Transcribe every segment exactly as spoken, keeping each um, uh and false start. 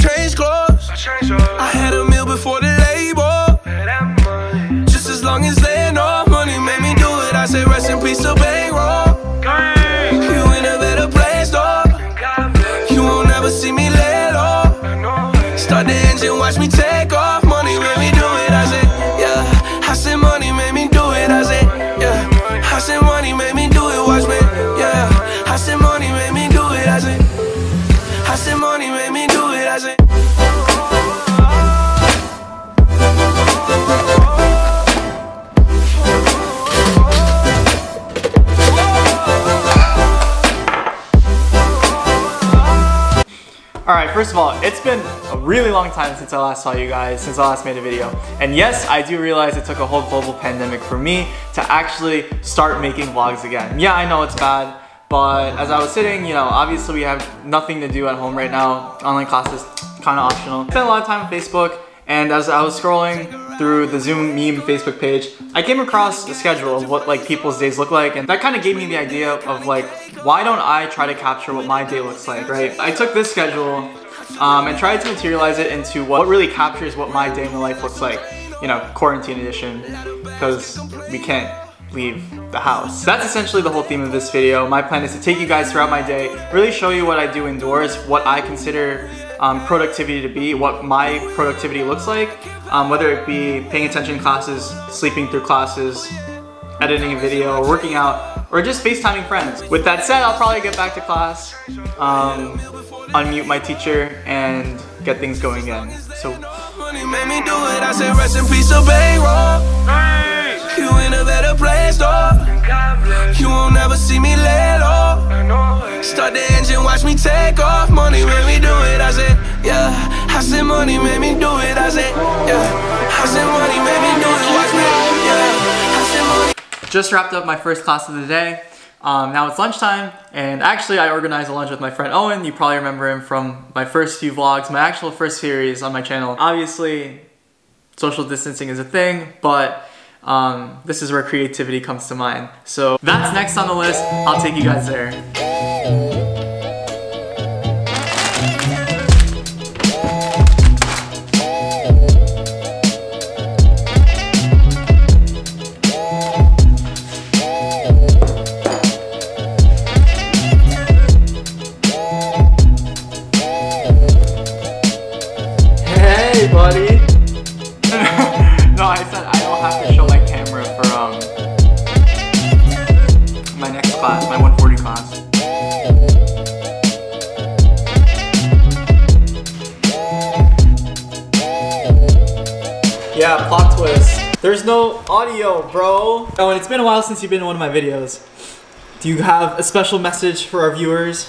change clothes. I had a meal before the label. Just as long as they know money made me do it. I say rest in peace to bankroll. You in a better place, though. You won't ever see me lay low. Start the engine, watch me take off. Money made me do it. I say, yeah. I say money made me do it. I say, yeah. I say money made me do it. Watch me, yeah. I say money made me do it. I say, I say money made me do it. I say. Alright, first of all, it's been a really long time since I last saw you guys, since I last made a video. And yes, I do realize it took a whole global pandemic for me to actually start making vlogs again. Yeah, I know it's bad, but as I was sitting, you know, obviously we have nothing to do at home right now. Online classes, kind of optional. I spent a lot of time on Facebook, and as I was scrolling through the Zoom meme Facebook page, I came across a schedule of what like people's days look like, and that kind of gave me the idea of like, why don't I try to capture what my day looks like, right? I took this schedule um, and tried to materialize it into what really captures what my day in the life looks like, you know, quarantine edition, because we can't leave the house. That's essentially the whole theme of this video. My plan is to take you guys throughout my day, really show you what I do indoors, what I consider um, productivity to be, what my productivity looks like, um, whether it be paying attention in classes, sleeping through classes, editing a video, working out, or just FaceTiming friends. With that said, I'll probably get back to class, um, unmute my teacher, and get things going again. So. Money made me do it. I say rest in peace to bankroll. You in a better place, though. You won't ever see me lay low. Start the engine, watch me take off. Money made me do it. I said, yeah. I said money made me do it. I said, yeah. I said money made me do it. Watch me, yeah. I said money. Just wrapped up my first class of the day. Um, now it's lunchtime, and actually I organized a lunch with my friend Owen. You probably remember him from my first few vlogs, my actual first series on my channel. Obviously, social distancing is a thing, but um, this is where creativity comes to mind. So that's next on the list. I'll take you guys there. Buddy. No, I said I don't have to show my camera for um my next class, my one forty class. Yeah, plot twist. There's no audio, bro. Oh, and it's been a while since you've been in one of my videos. Do you have a special message for our viewers?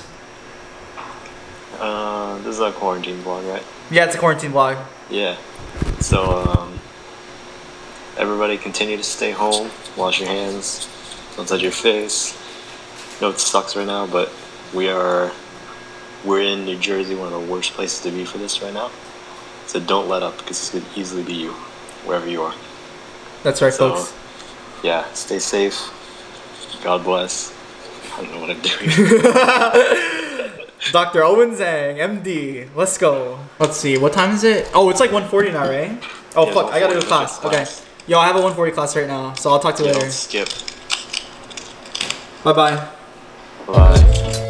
Uh, this is a quarantine vlog, right? Yeah, it's a quarantine vlog. Yeah. So, um, everybody continue to stay home, wash your hands, don't touch your face. I know it sucks right now, but we are, we're in New Jersey, one of the worst places to be for this right now. So don't let up, because this could easily be you, wherever you are. That's right, so, folks. Yeah, stay safe. God bless. I don't know what I'm doing. Doctor Owen Zhang, M D. Let's go. Let's see, what time is it? Oh, it's like one forty now, right? Oh, yeah, fuck, I gotta go to class. class. Okay. Yo, I have a one forty class right now, so I'll talk to you yeah, later. Skip. Bye-bye. Bye.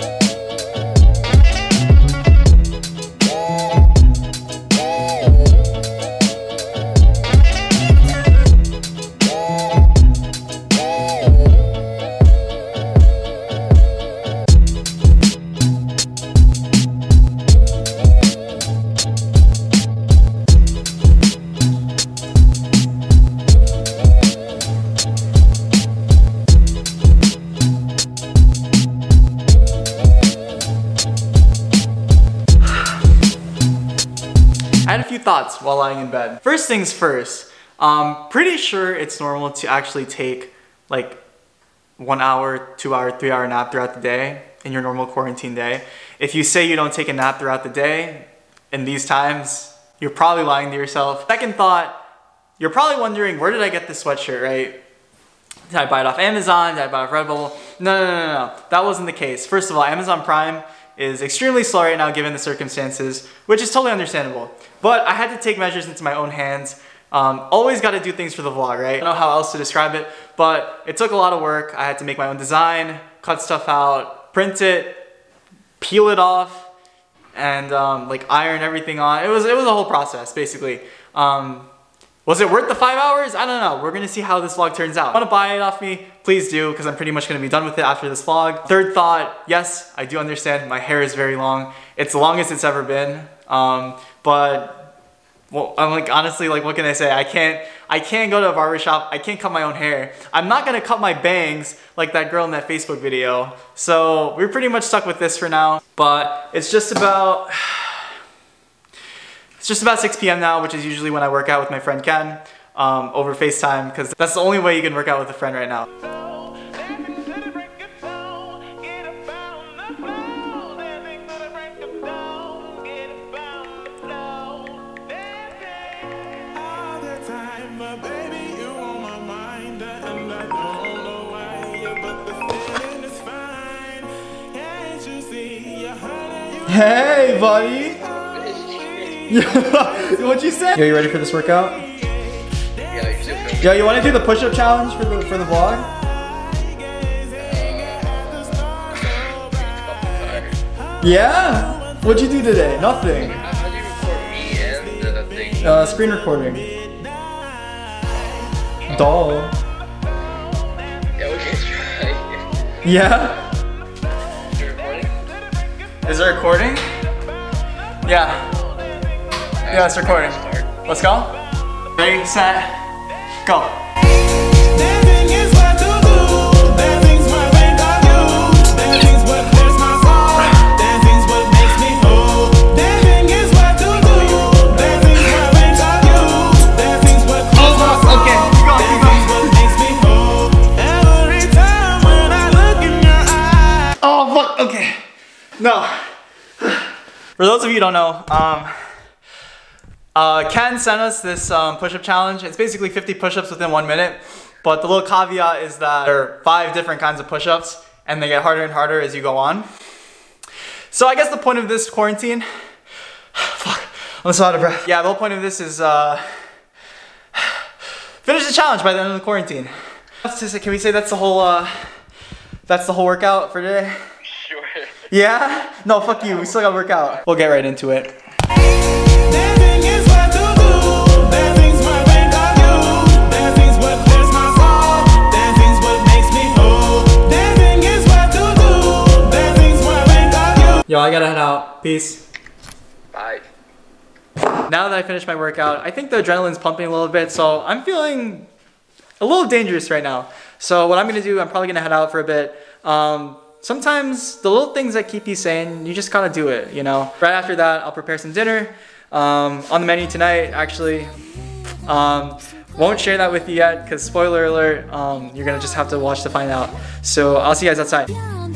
I had a few thoughts while lying in bed. First things first, um, pretty sure it's normal to actually take like one hour, two hour, three hour nap throughout the day in your normal quarantine day. If you say you don't take a nap throughout the day in these times, you're probably lying to yourself. Second thought, you're probably wondering, where did I get this sweatshirt, right? Did I buy it off Amazon? Did I buy it off Redbubble? No, no, no, no, no. That wasn't the case. First of all, Amazon Prime is extremely slow right now given the circumstances, which is totally understandable. But I had to take measures into my own hands. Um, always got to do things for the vlog, right? I don't know how else to describe it, but it took a lot of work. I had to make my own design, cut stuff out, print it, peel it off, and um, like iron everything on. It was it was a whole process basically. Um, was it worth the five hours? I don't know. We're gonna see how this vlog turns out. Want to buy it off me? Please do, because I'm pretty much gonna be done with it after this vlog. Third thought, yes, I do understand my hair is very long. It's the longest it's ever been, um, but well, I'm like, honestly, like, what can I say? I can't, I can't go to a barbershop. I can't cut my own hair. I'm not gonna cut my bangs like that girl in that Facebook video. So we're pretty much stuck with this for now. But it's just about, it's just about six P M now, which is usually when I work out with my friend Ken um, over FaceTime, because that's the only way you can work out with a friend right now. Hey, buddy! What'd you say? Yo, you ready for this workout? Yeah, Yo, you want to do the push-up challenge for the for the vlog? Uh, Yeah? What'd you do today? Nothing. how do you record me and the thing? Uh, screen recording. Doll. Yeah, we can try. Yeah? You're recording? Is it recording? Yeah. Yeah, it's recording. Let's go. Ready, set, go. Oh, fuck, okay. No. For those of you who don't know, um, uh, Ken sent us this um, push-up challenge. It's basically fifty push-ups within one minute, but the little caveat is that there are five different kinds of push-ups, and they get harder and harder as you go on. So I guess the point of this quarantine, fuck, I'm so out of breath. Yeah, the whole point of this is uh, finish the challenge by the end of the quarantine. Can we say that's the whole, uh, that's the whole workout for today? Sure. Yeah? No, fuck you. We still gotta work out. We'll get right into it. Yo, I gotta head out. Peace. Bye. Now that I finished my workout, I think the adrenaline's pumping a little bit, so I'm feeling a little dangerous right now. So what I'm gonna do, I'm probably gonna head out for a bit. Um, sometimes the little things that keep you sane, you just gotta do it, you know? Right after that, I'll prepare some dinner. Um, on the menu tonight, actually. Um, won't share that with you yet, because spoiler alert, um, you're gonna just have to watch to find out. So I'll see you guys outside.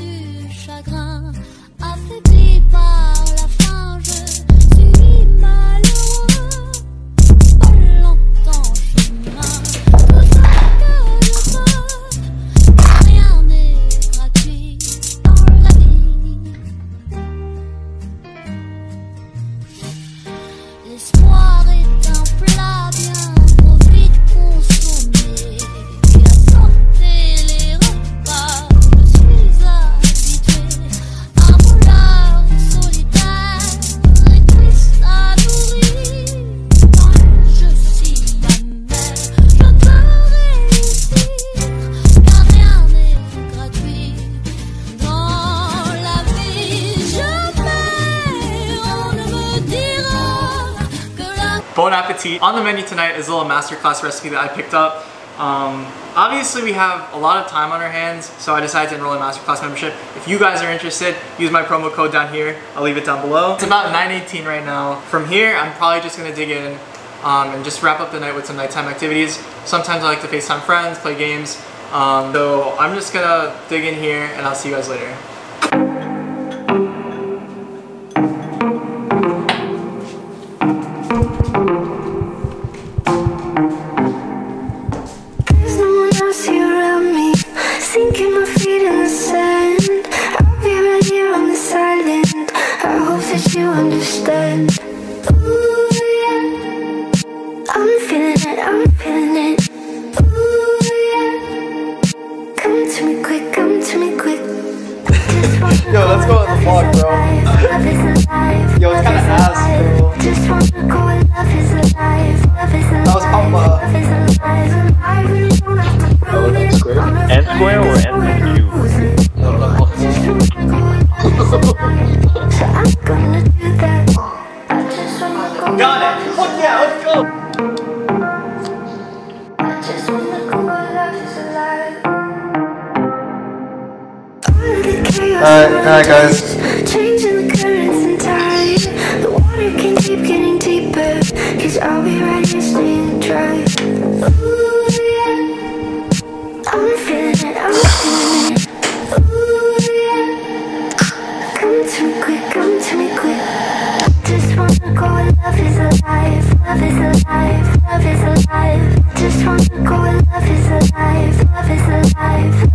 Bon appetit. On the menu tonight is a little masterclass recipe that I picked up. Um, obviously we have a lot of time on our hands, so I decided to enroll in masterclass membership. If you guys are interested, use my promo code down here. I'll leave it down below. It's about nine eighteen right now. From here, I'm probably just gonna dig in um, and just wrap up the night with some nighttime activities. Sometimes I like to FaceTime friends, play games. Um, so I'm just gonna dig in here and I'll see you guys later. Sinking my feet in the sand, I'll be right here on the silent Got it! Fuck yeah, let's go! Alright, alright guys. Changing the currents and tide. The water can keep getting deeper, cause I'll be right here staying dry. Ooh, yeah. I'm feeling it, I'm feeling it. Ooh, yeah. Come to me quick, come to me quick. Just wanna go, love is alive, love is alive, love is alive. Just wanna go, love is alive, love is alive.